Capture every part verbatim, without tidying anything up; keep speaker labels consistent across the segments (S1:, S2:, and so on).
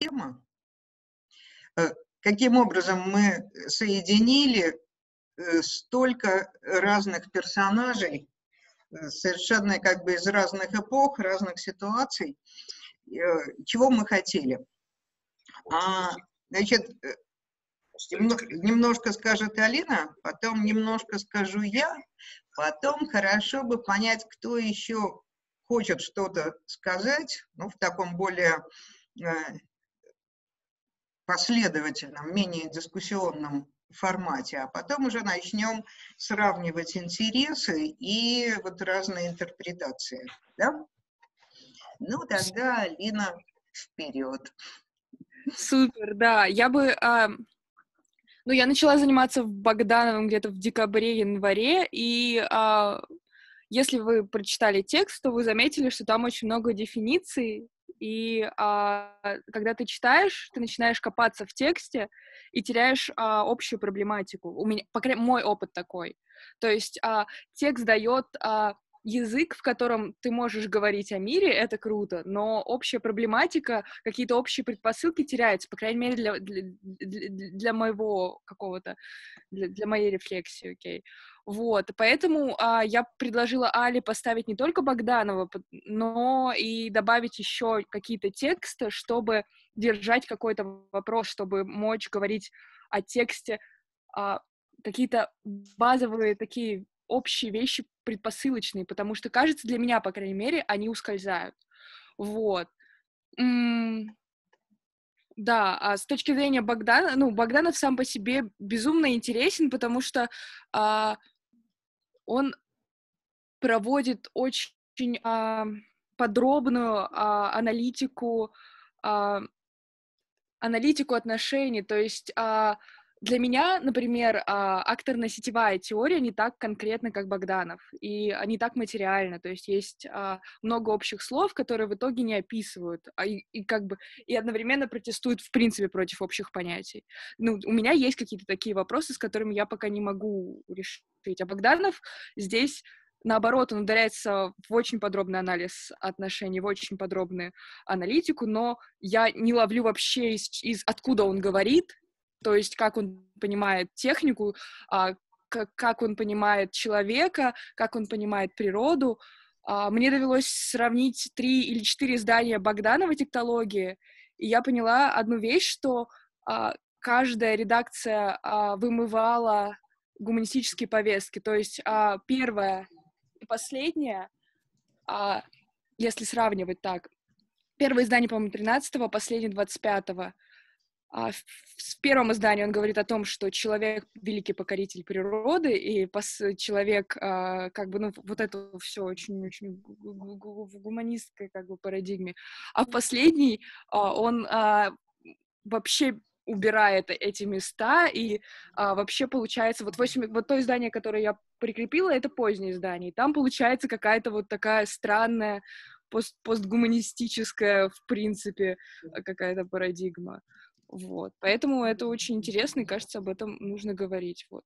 S1: тема. Каким образом мы соединили столько разных персонажей, совершенно как бы из разных эпох, разных ситуаций, чего мы хотели. А, значит, немножко скажет Алина, потом немножко скажу я, потом хорошо бы понять, кто еще хочет что-то сказать, ну, в таком более последовательном, менее дискуссионном формате, а потом уже начнем сравнивать интересы и вот разные интерпретации. Да? Ну, тогда, Алина, вперед.
S2: Супер, да. Я бы... А... Ну, я начала заниматься в Богдановом где-то в декабре-январе, и а, если вы прочитали текст, то вы заметили, что там очень много дефиниций, и а, когда ты читаешь, ты начинаешь копаться в тексте и теряешь а, общую проблематику. У меня, по крайней мере, мой опыт такой. То есть а, текст дает а, язык, в котором ты можешь говорить о мире, это круто, но общая проблематика, какие-то общие предпосылки теряются, по крайней мере, для, для, для, для моего какого-то, для, для моей рефлексии, окей. Okay. Вот, поэтому а, я предложила Але поставить не только Богданова, но и добавить еще какие-то тексты, чтобы держать какой-то вопрос, чтобы мочь говорить о тексте, а, какие-то базовые такие общие вещи предпосылочные, потому что, кажется, для меня, по крайней мере, они ускользают. Вот. М- да, а с точки зрения Богдана, ну, Богданов сам по себе безумно интересен, потому что а, он проводит очень а, подробную а, аналитику, а, аналитику отношений, то есть а, для меня, например, а, акторно-сетевая теория не так конкретна, как Богданов, и не так материально, то есть есть а, много общих слов, которые в итоге не описывают, а, и, и как бы и одновременно протестуют в принципе против общих понятий. Ну, у меня есть какие-то такие вопросы, с которыми я пока не могу решить, а Богданов здесь наоборот, он ударяется в очень подробный анализ отношений, в очень подробную аналитику, но я не ловлю вообще, из, из откуда он говорит, то есть как он понимает технику, а, как, как он понимает человека, как он понимает природу. А, мне довелось сравнить три или четыре издания Богданова «Тектологии», и я поняла одну вещь, что а, каждая редакция а, вымывала гуманистические повестки. То есть а, первое и последнее, а, если сравнивать так, первое издание, по-моему, тринадцатого, последнее двадцать пятого. А в, в первом издании он говорит о том, что человек — великий покоритель природы, и пос, человек, а, как бы, ну, вот это все очень-очень в гуманистской, как бы, парадигме. А в последний а, он а, вообще убирает эти места, и а, вообще получается, вот, восемь, вот то издание, которое я прикрепила, это позднее издание, и там получается какая-то вот такая странная пост, постгуманистическая, в принципе, какая-то парадигма. Вот. Поэтому это очень интересно, и, кажется, об этом нужно говорить. Вот.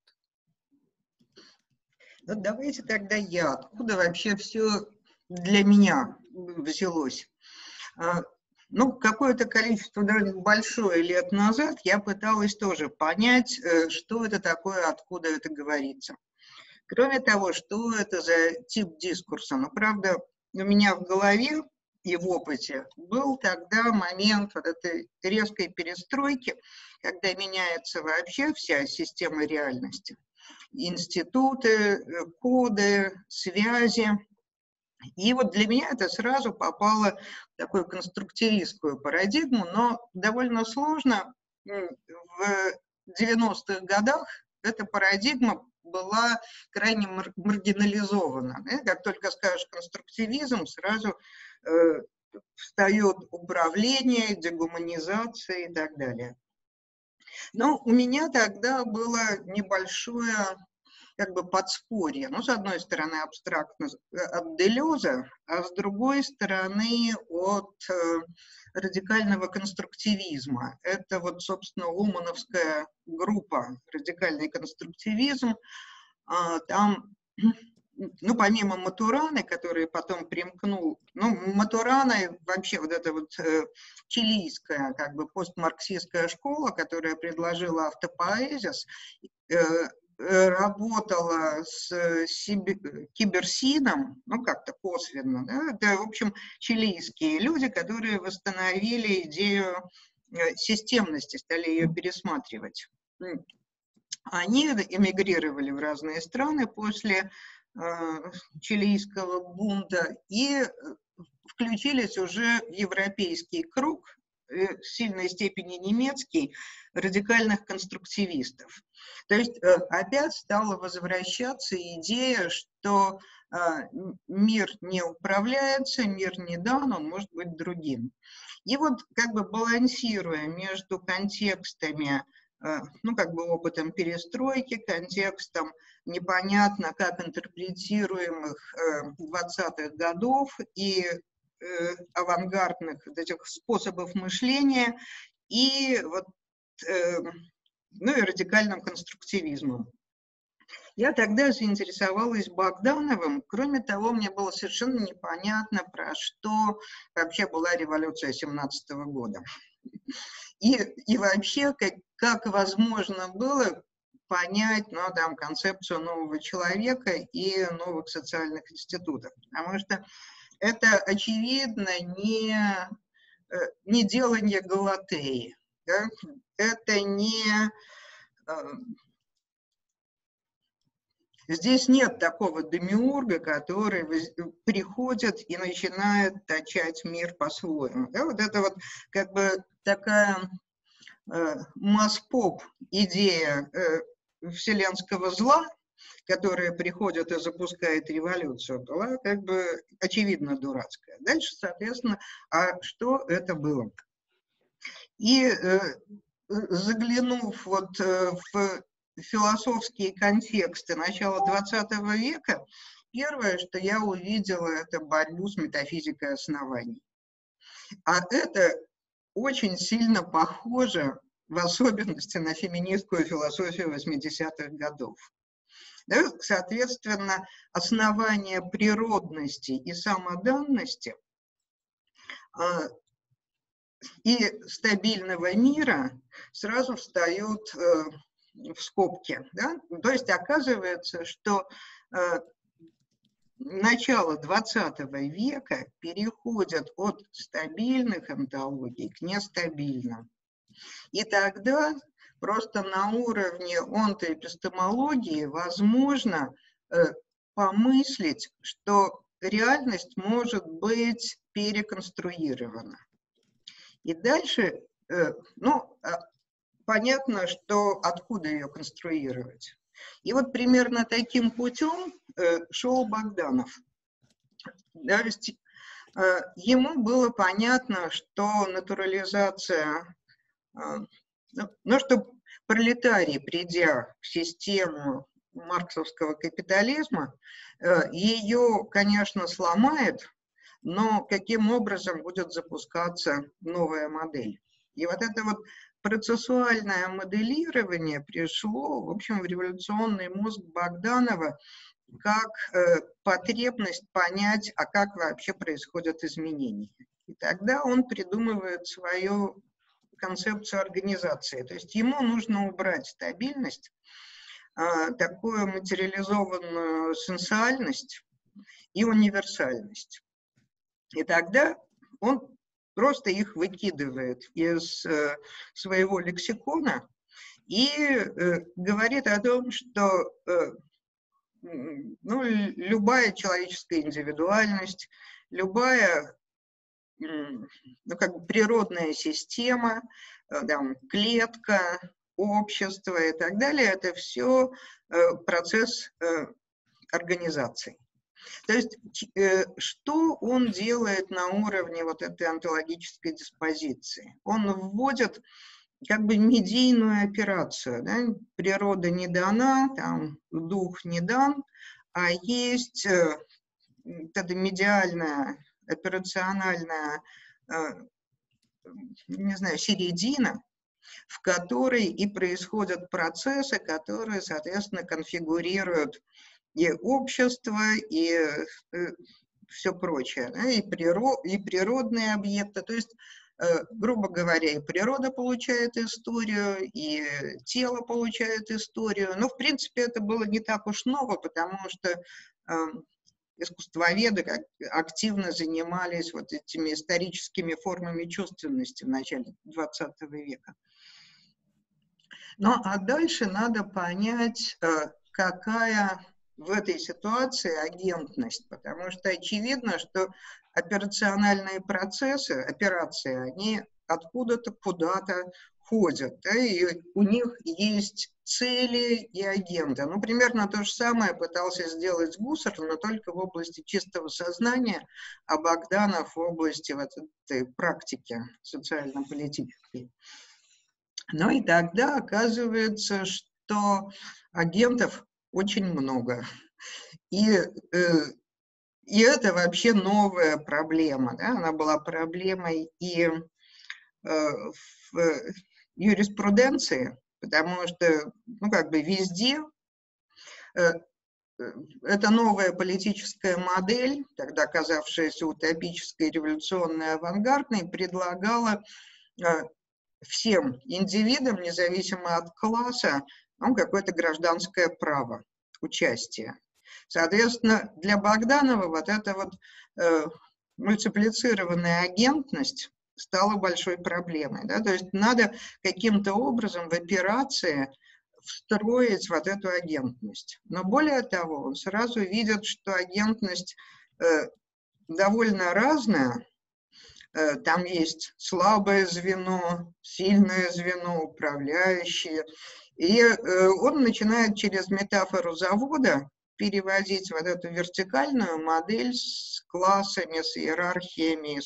S1: Ну, давайте тогда я. Откуда вообще все для меня взялось? Ну, какое-то количество, даже большое лет назад, я пыталась тоже понять, что это такое, откуда это говорится. Кроме того, что это за тип дискурса. Но, правда, у меня в голове и в опыте был тогда момент вот этой резкой перестройки, когда меняется вообще вся система реальности. Институты, коды, связи. И вот для меня это сразу попало в такую конструктивистскую парадигму, но довольно сложно. В девяностых годах эта парадигма была крайне маргинализована. Как только скажешь конструктивизм, сразу э, встает управление, дегуманизация и так далее. Но у меня тогда было небольшое как бы подспорье. Ну, с одной стороны, абстрактно от Делеза, а с другой стороны, от э, радикального конструктивизма. Это вот, собственно, Лумановская группа «Радикальный конструктивизм». А, там ну, помимо Матураны, который потом примкнул, ну, Матурана вообще вот эта вот э, чилийская, как бы постмарксистская школа, которая предложила автопоэзис, э, работала с Киберсином, ну, как-то косвенно, да? Это, в общем, чилийские люди, которые восстановили идею системности, стали ее пересматривать. Они эмигрировали в разные страны после э, чилийского бунта и включились уже в европейский круг, в сильной степени немецкий, радикальных конструктивистов. То есть опять стала возвращаться идея, что мир не управляется, мир не дан, он может быть другим. И вот как бы балансируя между контекстами, ну как бы опытом перестройки, контекстом непонятно как интерпретируемых двадцатых годов и авангардных вот этих способов мышления и, вот, э, ну, и радикальным конструктивизмом. Я тогда заинтересовалась Богдановым. Кроме того, мне было совершенно непонятно, про что вообще была революция семнадцатого года. И, и вообще, как, как возможно было понять, ну, там, концепцию нового человека и новых социальных институтов. Потому что это, очевидно, не, не делание Галатеи, да? Это не... Здесь нет такого демиурга, который приходит и начинает точать мир по-своему. Да? Вот это вот как бы такая э, масс-поп идея э, вселенского зла, которая приходит и запускает революцию, была как бы очевидно дурацкая. Дальше, соответственно, а что это было? И э, заглянув вот э, в философские контексты начала двадцатого века, первое, что я увидела, это борьбу с метафизикой оснований. А это очень сильно похоже, в особенности, на феминистскую философию восьмидесятых годов. Да, соответственно, основания природности и самоданности э, и стабильного мира сразу встают э, в скобки. Да? То есть оказывается, что э, начало двадцатого века переходит от стабильных онтологий к нестабильным. И тогда просто на уровне онтоэпистемологии возможно э, помыслить, что реальность может быть переконструирована. И дальше, э, ну, понятно, что откуда ее конструировать. И вот примерно таким путем э, шел Богданов. То есть, э, ему было понятно, что натурализация, э, ну, что пролетарий, придя в систему марксовского капитализма, э, ее, конечно, сломает, но каким образом будет запускаться новая модель. И вот это вот процессуальное моделирование пришло, в общем, в революционный мозг Богданова как э, потребность понять, а как вообще происходят изменения. И тогда он придумывает свою концепцию организации. То есть ему нужно убрать стабильность, э, такую материализованную сенсуальность и универсальность. И тогда он просто их выкидывает из э, своего лексикона и э, говорит о том, что э, ну, любая человеческая индивидуальность, любая ну, как бы природная система, э, там, клетка, общество и так далее, это все э, процесс э, организации. То есть, что он делает на уровне вот этой онтологической диспозиции? Он вводит как бы медийную операцию. Да? Природа не дана, там, дух не дан, а есть эта медиальная, операциональная, не знаю, середина, в которой и происходят процессы, которые, соответственно, конфигурируют и общество, и все прочее, да, и, природ, и природные объекты. То есть, э, грубо говоря, и природа получает историю, и тело получает историю. Но, в принципе, это было не так уж ново, потому что э, искусствоведы как, активно занимались вот этими историческими формами чувственности в начале двадцатого века. Ну, а дальше надо понять, э, какая в этой ситуации агентность, потому что очевидно, что операциональные процессы, операции, они откуда-то куда-то ходят, да, и у них есть цели и агенты. Ну, примерно то же самое пытался сделать Гуссерль, но только в области чистого сознания, а Богданов в области вот этой практики социально-политической. Ну и тогда оказывается, что агентов очень много. И, э, и это вообще новая проблема. Да? Она была проблемой и э, в юриспруденции, потому что, ну, как бы везде э, эта новая политическая модель, тогда казавшаяся утопической, революционной, авангардной, предлагала э, всем индивидам, независимо от класса, ну, какое-то гражданское право участия. Соответственно, для Богданова вот эта вот э, мультиплицированная агентность стала большой проблемой. Да? То есть надо каким-то образом в операции встроить вот эту агентность. Но более того, он сразу видит, что агентность э, довольно разная. Там есть слабое звено, сильное звено, управляющие. И он начинает через метафору завода переводить вот эту вертикальную модель с классами, с иерархиями,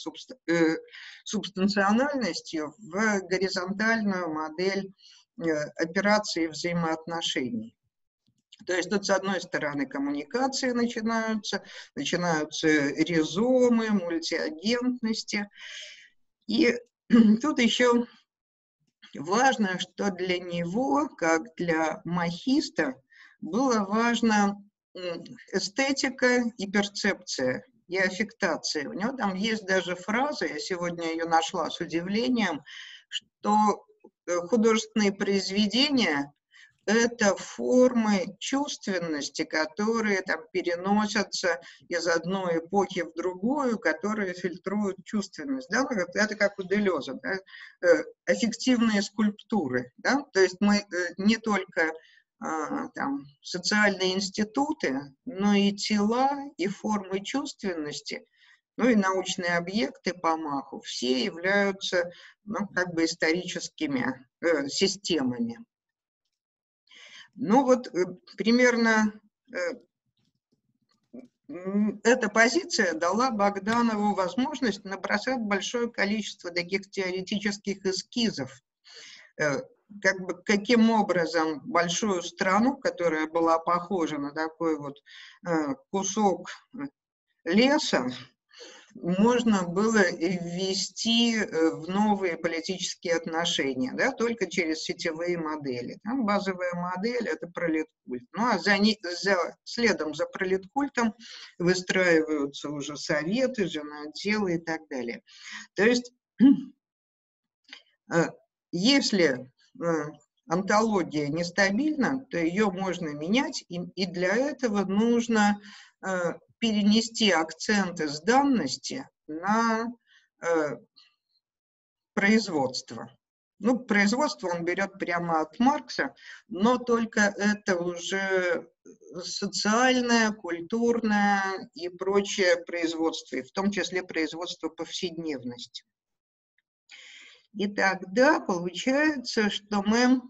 S1: субстанциональностью в горизонтальную модель операций и взаимоотношений. То есть тут, с одной стороны, коммуникации начинаются, начинаются ризомы, мультиагентности. И тут еще важно, что для него, как для махиста, было важно эстетика и перцепция, и аффектация. У него там есть даже фраза, я сегодня ее нашла с удивлением, что художественные произведения – это формы чувственности, которые там переносятся из одной эпохи в другую, которые фильтруют чувственность. Да? Это как у Делеза, да? Аффективные скульптуры. Да? То есть мы не только там, социальные институты, но и тела, и формы чувственности, ну и научные объекты по Маху, все являются, ну, как бы историческими э, системами. Ну вот примерно эта позиция дала Богданову возможность набросать большое количество таких теоретических эскизов, как бы, каким образом большую страну, которая была похожа на такой вот кусок леса, можно было ввести в новые политические отношения, да, только через сетевые модели. Там базовая модель – это пролеткульт. Ну, а за, за, следом за пролеткультом выстраиваются уже советы, женоотделы и так далее. То есть, если онтология нестабильна, то ее можно менять, и, и для этого нужно перенести акценты с данности на э, производство. Ну, производство он берет прямо от Маркса, но только это уже социальное, культурное и прочее производство, и в том числе производство повседневности. И тогда получается, что мы...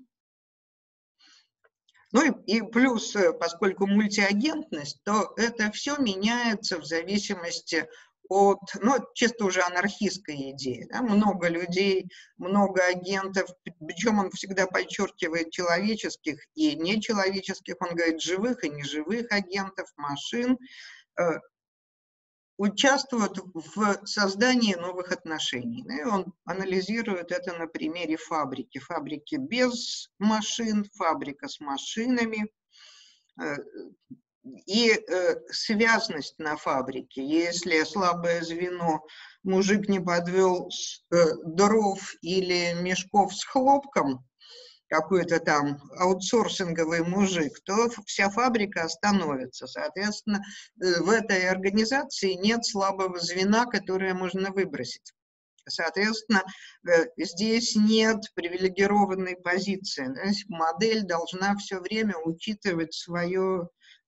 S1: Ну и, и плюс, поскольку мультиагентность, то это все меняется в зависимости от, ну, чисто уже анархистской идеи. Да? Много людей, много агентов, причем он всегда подчеркивает человеческих и нечеловеческих, он говорит живых и неживых агентов, машин, э, участвуют в создании новых отношений. И он анализирует это на примере фабрики. Фабрики без машин, фабрика с машинами. и э, связность на фабрике. Если слабое звено, мужик не подвел э, дров или мешков с хлопком, какой-то там аутсорсинговый мужик, то вся фабрика остановится. Соответственно, в этой организации нет слабого звена, которое можно выбросить. Соответственно, здесь нет привилегированной позиции. Модель должна все время учитывать свое,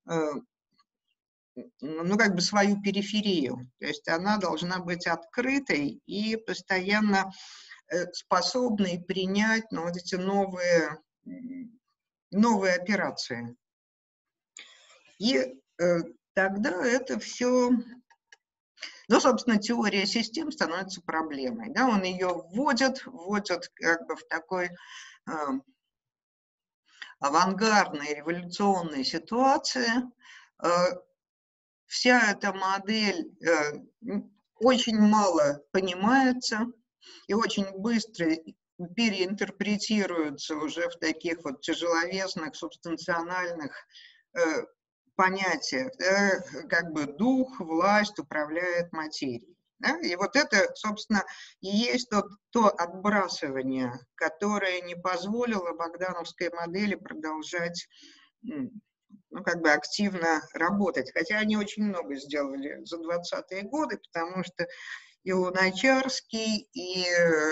S1: ну, как бы свою периферию. То есть она должна быть открытой и постоянно способной принять, ну, вот эти новые, новые операции. И э, тогда это все, ну, собственно, теория систем становится проблемой. Да? Он ее вводит, вводит как бы в такой э, авангардной, революционной ситуации. Э, вся эта модель э, очень мало понимается и очень быстро переинтерпретируются уже в таких вот тяжеловесных, субстанциональных э, понятиях, да, как бы дух, власть управляет материей. Да? И вот это, собственно, и есть тот, то отбрасывание, которое не позволило богдановской модели продолжать, ну, как бы активно работать. Хотя они очень много сделали за двадцатые годы, потому что и Луначарский, и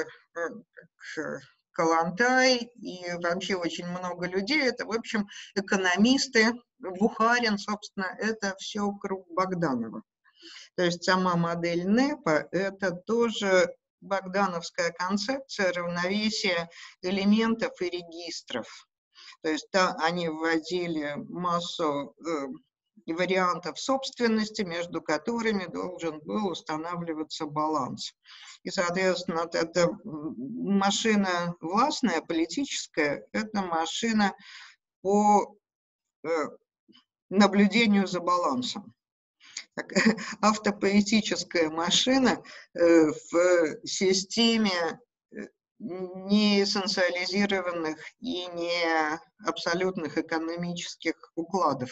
S1: Калантай, и вообще очень много людей. Это, в общем, экономисты. Бухарин, собственно, это все круг Богданова. То есть сама модель НЭПа – это тоже богдановская концепция равновесия элементов и регистров. То есть да, они вводили массу э, вариантов собственности, между которыми должен был устанавливаться баланс. И, соответственно, эта машина властная, политическая, это машина по э, наблюдению за балансом. Так, автопоэтическая машина э, в системе не эссенциализированных и не абсолютных экономических укладов.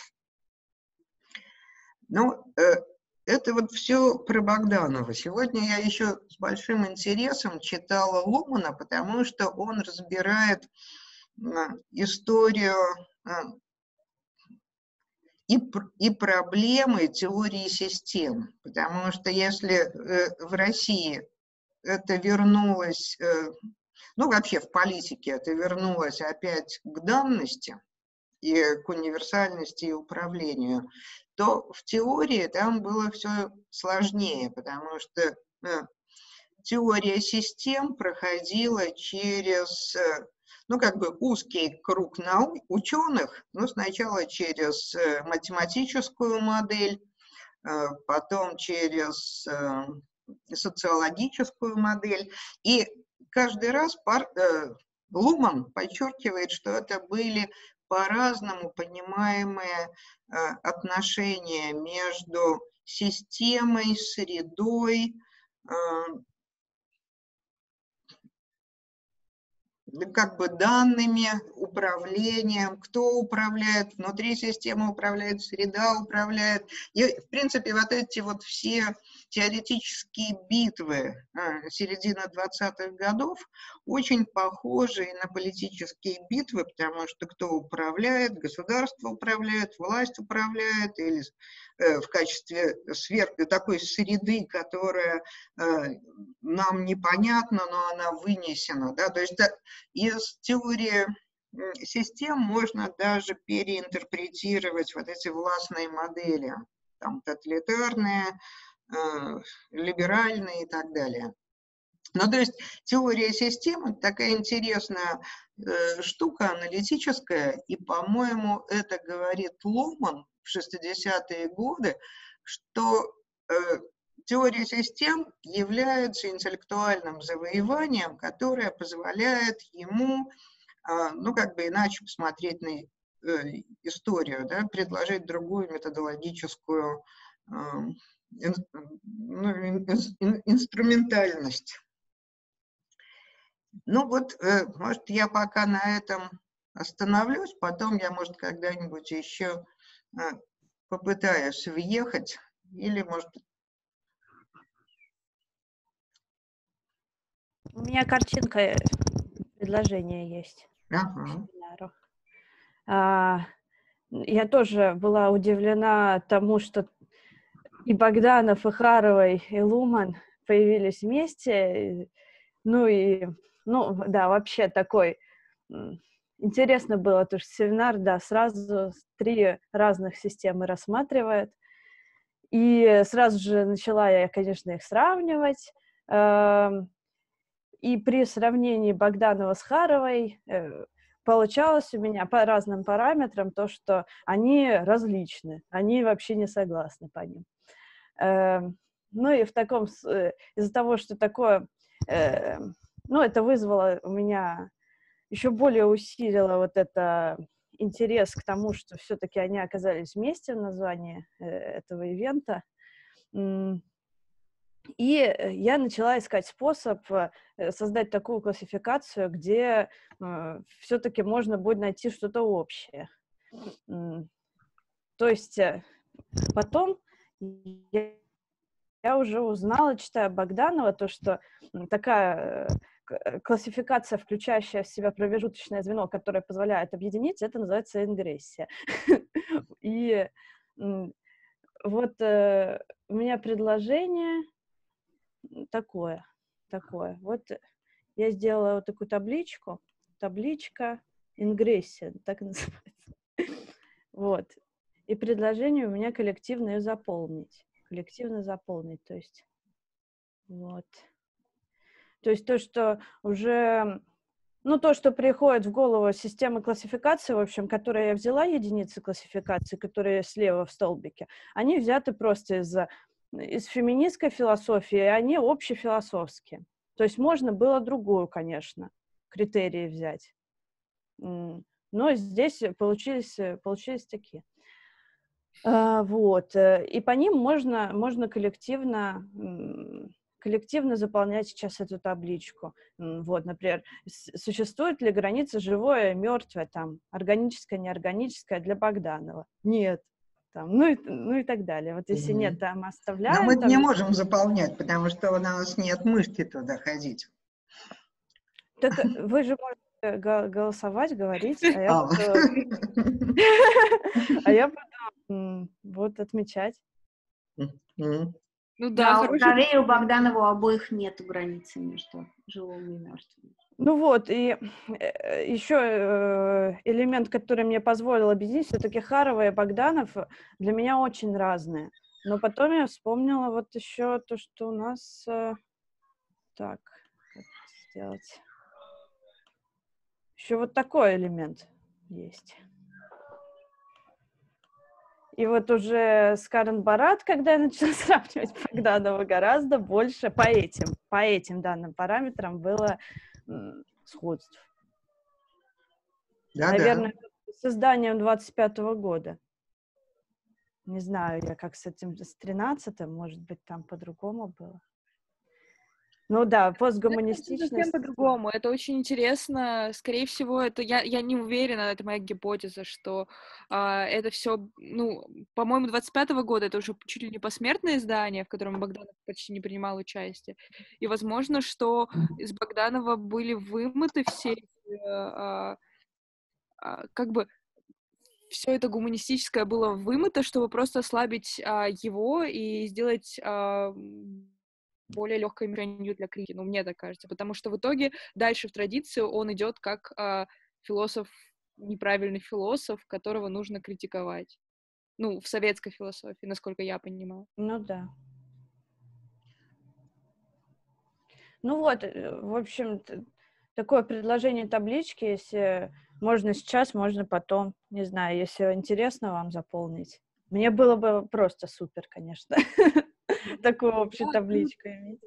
S1: Ну, э, это вот все про Богданова. Сегодня я еще с большим интересом читала Лумана, потому что он разбирает э, историю э, и, и проблемы теории систем. Потому что если э, в России это вернулось, э, ну вообще в политике это вернулось опять к данности и к универсальности и управлению, то в теории там было все сложнее, потому что э, теория систем проходила через, э, ну, как бы узкий круг наук, ученых, ну, сначала через э, математическую модель, э, потом через э, социологическую модель, и каждый раз пар, э, Луман подчеркивает, что это были по-разному понимаемые э, отношения между системой, средой, э, как бы данными, управлением, кто управляет, внутри системы управляет, среда управляет. И, в принципе, вот эти вот все теоретические битвы середины двадцатых годов очень похожи на политические битвы, потому что кто управляет, государство управляет, власть управляет, или в качестве сверх, такой среды, которая нам непонятна, но она вынесена. Да? То есть из теории систем можно даже переинтерпретировать вот эти властные модели, там, тоталитарные, э, либеральные и так далее. Ну, то есть теория систем – это такая интересная э, штука, аналитическая, и, по-моему, это говорит Луман в шестидесятые годы, что э, теория систем является интеллектуальным завоеванием, которое позволяет ему, э, ну, как бы иначе посмотреть на э, историю, да, предложить другую методологическую э, ин, ну, ин, ин, инструментальность. Ну вот, может, я пока на этом остановлюсь, потом я, может, когда-нибудь еще попытаюсь въехать, или, может быть...
S3: У меня картинка, предложение есть.
S1: Ага.
S3: А, я тоже была удивлена тому, что и Богданов, и Харовой, и Луман появились вместе. Ну и, ну, да, вообще такой... Интересно было, то что семинар, да, сразу три разных системы рассматривает. И сразу же начала я, конечно, их сравнивать. И при сравнении Богданова с Харовой получалось у меня по разным параметрам то, что они различны, они вообще не согласны по ним. Ну и в таком, из-за того, что такое, ну, это вызвало у меня, еще более усилило вот это интерес к тому, что все-таки они оказались вместе в названии этого ивента. И я начала искать способ создать такую классификацию, где э, все-таки можно будет найти что-то общее. То есть потом я, я уже узнала, читая Богданова, то, что такая классификация, включающая в себя промежуточное звено, которое позволяет объединить, это называется ингрессия. И вот у меня предложение... Такое, такое. Вот я сделала вот такую табличку. Табличка ингрессия, так и называется. Вот. И предложение у меня коллективно ее заполнить. Коллективно заполнить, то есть. Вот. То есть то, что уже... Ну, то, что приходит в голову системы классификации, в общем, которые я взяла, единицы классификации, которые слева в столбике, они взяты просто из-за из феминистской философии, они общефилософские. То есть можно было другую, конечно, критерии взять. Но здесь получились, получились такие. Вот. И по ним можно, можно коллективно, коллективно заполнять сейчас эту табличку. Вот, например, существует ли граница живое, мертвое, там, органическое, неорганическое для Богданова? Нет. Там, ну, и, ну и так далее. Вот если mm-hmm. нет, там оставляем.
S1: Но мы
S3: там,
S1: не можем заполнять, потому что у нас нет мышки туда ходить.
S3: Так вы же можете голосовать, говорить, а я буду вот отмечать.
S4: Ну да, у Харе и у Богданова у обоих нет границы между живым и мертвым.
S3: Ну вот, и еще элемент, который мне позволил объединить, все-таки Харова и Богданов для меня очень разные. Но потом я вспомнила вот еще то, что у нас... Так, как сделать? Еще вот такой элемент есть. И вот уже с Карен Барат, когда я начала сравнивать Богданова, гораздо больше по этим, по этим данным параметрам было сходств. Да, наверное, да. С изданием двадцать пятого года. Не знаю я, как с этим, с тринадцатым, может быть, там по-другому было. Ну да, постгуманистичность.
S2: Это совсем по-другому. Это очень интересно. Скорее всего, это я, я не уверена, это моя гипотеза, что а, это все, ну, по-моему, двадцать пятого года это уже чуть ли не посмертное издание, в котором Богданов почти не принимал участие. И возможно, что из Богданова были вымыты все а, а, как бы все это гуманистическое было вымыто, чтобы просто ослабить а, его и сделать а, более легкой мишенью для критики, ну, мне так кажется, потому что в итоге дальше в традиции он идет как а, философ, неправильный философ, которого нужно критиковать. Ну, в советской философии, насколько я понимаю.
S3: Ну да. Ну вот, в общем, такое предложение таблички, если можно сейчас, можно потом, не знаю, если интересно вам заполнить. Мне было бы просто супер, конечно, такую общую табличку иметь.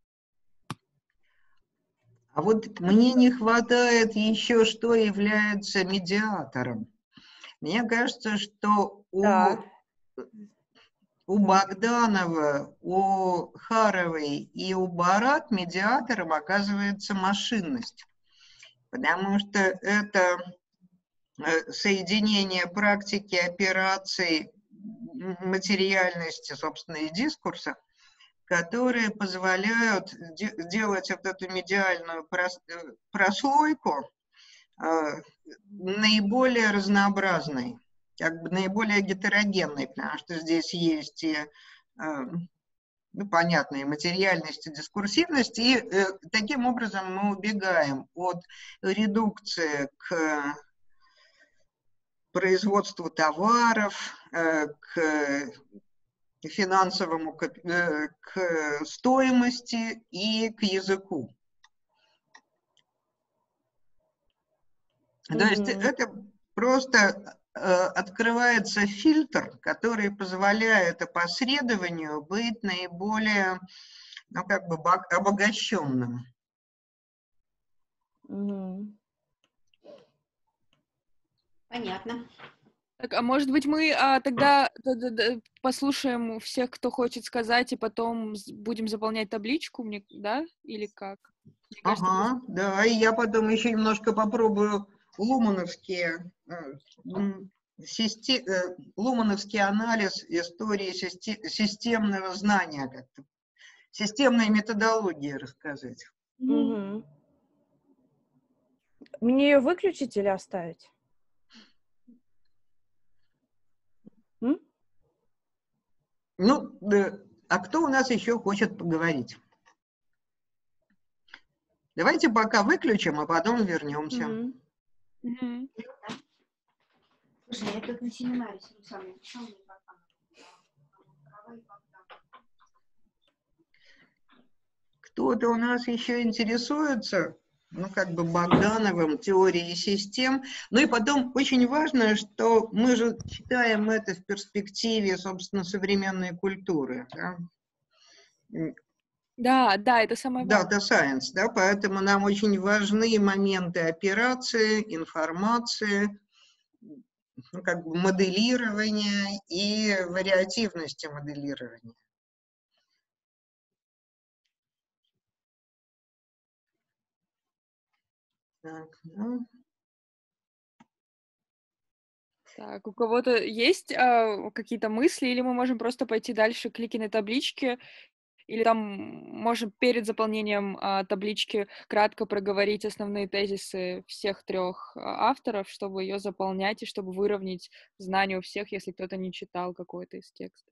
S1: А вот мне не хватает еще, что является медиатором. Мне кажется, что у, да. у Богданова, у Харовой и у Барат медиатором оказывается машинность. Потому что это соединение практики операций материальности, собственно, и дискурса, которые позволяют де делать вот эту медиальную прос прослойку э, наиболее разнообразной, как бы наиболее гетерогенной, потому что здесь есть и, э, ну, понятно, и материальность, и дискурсивность, и э, таким образом мы убегаем от редукции к производству товаров, э, к финансовому, к, э, к стоимости и к языку. Mm-hmm. То есть это просто э, открывается фильтр, который позволяет опосредованию быть наиболее, ну, как бы обогащенным.
S3: Mm-hmm.
S4: Понятно.
S2: Так, а может быть, мы а, тогда да, да, да, послушаем всех, кто хочет сказать, и потом будем заполнять табличку, мне, да? Или как? Мне кажется,
S1: ага, мы... да, и я потом еще немножко попробую лумановские, систем, лумановский анализ истории системного знания, как-то, системной методологии рассказать.
S3: Угу. Мне ее выключить или оставить? М?
S1: Ну, а кто у нас еще хочет поговорить? Давайте пока выключим, а потом вернемся.
S3: Mm-hmm.
S2: Mm-hmm.
S4: Слушай, я тут на семинаре сам
S1: Кто-то у нас еще интересуется, ну, как бы Богдановым, теорией систем. Ну и потом очень важно, что мы же читаем это в перспективе, собственно, современной культуры. Да?
S2: Да, да, это самое важное.
S1: Data Science, да, поэтому нам очень важны моменты операции, информации, ну, как бы моделирования и вариативности моделирования. Так, ну.
S2: Так, у кого-то есть а, какие-то мысли, или мы можем просто пойти дальше к Ликиной табличке, или там можем перед заполнением а, таблички кратко проговорить основные тезисы всех трех авторов, чтобы ее заполнять и чтобы выровнять знания у всех, если кто-то не читал какой-то из текстов.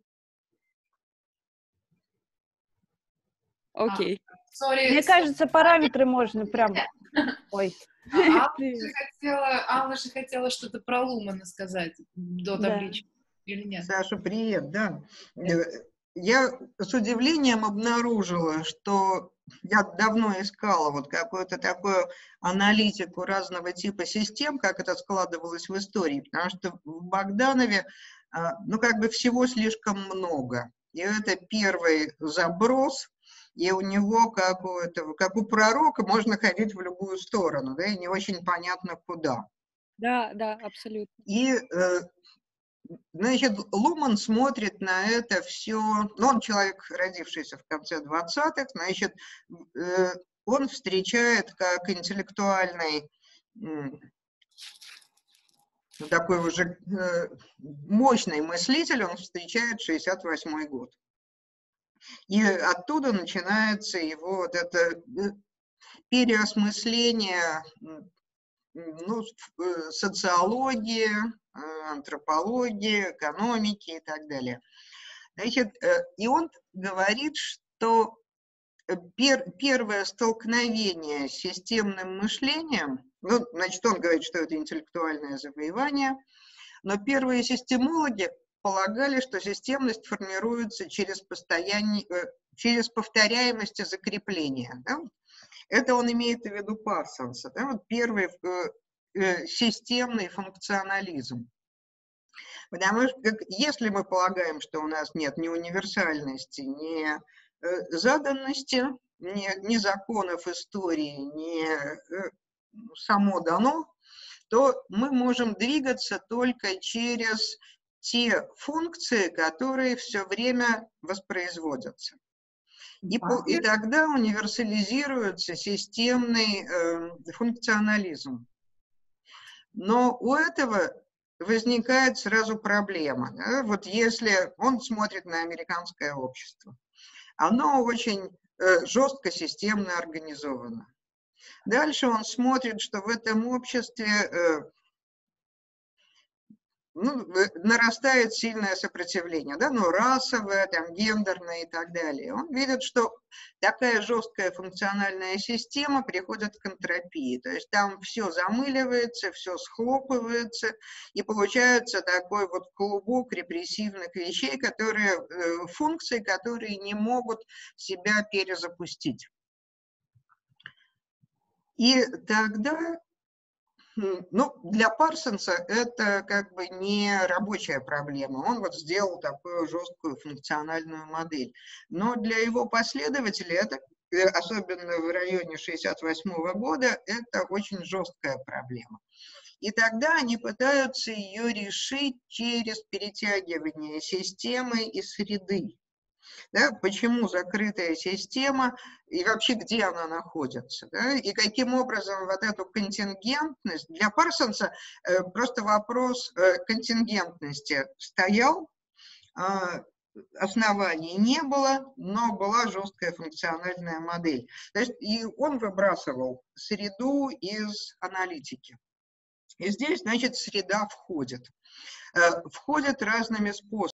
S2: Окей.
S3: А, Мне кажется, параметры можно прям... Ой.
S5: А Алла, же хотела, Алла же хотела что-то про Лумана сказать до таблички, да. Или нет?
S1: Саша, привет, да. Я с удивлением обнаружила, что я давно искала вот какую-то такую аналитику разного типа систем, как это складывалось в истории, потому что в Богданове, ну, как бы всего слишком много. И это первый заброс, и у него, как у, этого, как у пророка, можно ходить в любую сторону, да, и не очень понятно куда.
S2: Да, да, абсолютно.
S1: И, значит, Луман смотрит на это все, ну, он человек, родившийся в конце двадцатых, значит, он встречает как интеллектуальный, такой уже мощный мыслитель, он встречает шестьдесят восьмой год. И оттуда начинается его вот это переосмысление, ну, социологии, антропологии, экономики и так далее. Значит, и он говорит, что пер, первое столкновение с системным мышлением, ну, значит, он говорит, что это интеллектуальное завоевание, но первые системологи полагали, что системность формируется через, постояние, через повторяемость и закрепление. Да? Это он имеет в виду Парсонса. Да? Вот первый э, системный функционализм. Потому что как, если мы полагаем, что у нас нет ни универсальности, ни э, заданности, ни, ни законов истории, ни э, само дано, то мы можем двигаться только через те функции, которые все время воспроизводятся. И, и тогда универсализируется системный э, функционализм. Но у этого возникает сразу проблема. Да? Вот если он смотрит на американское общество, оно очень э, жестко, системно организовано. Дальше он смотрит, что в этом обществе э, ну, нарастает сильное сопротивление, да, ну, расовое, там, гендерное и так далее. Он видит, что такая жесткая функциональная система приходит к энтропии, то есть там все замыливается, все схлопывается, и получается такой вот клубок репрессивных вещей, которые, функции, которые не могут себя перезапустить. И тогда... Ну, для Парсонса это как бы не рабочая проблема. Он вот сделал такую жесткую функциональную модель. Но для его последователей, это, особенно в районе шестьдесят восьмого года, это очень жесткая проблема. И тогда они пытаются ее решить через перетягивание системы и среды. Да, почему закрытая система и вообще где она находится, да, и каким образом вот эту контингентность, для Парсонса э, просто вопрос э, контингентности стоял, э, оснований не было, но была жесткая функциональная модель. То есть и он выбрасывал среду из аналитики. И здесь, значит, среда входит. Входят разными способами.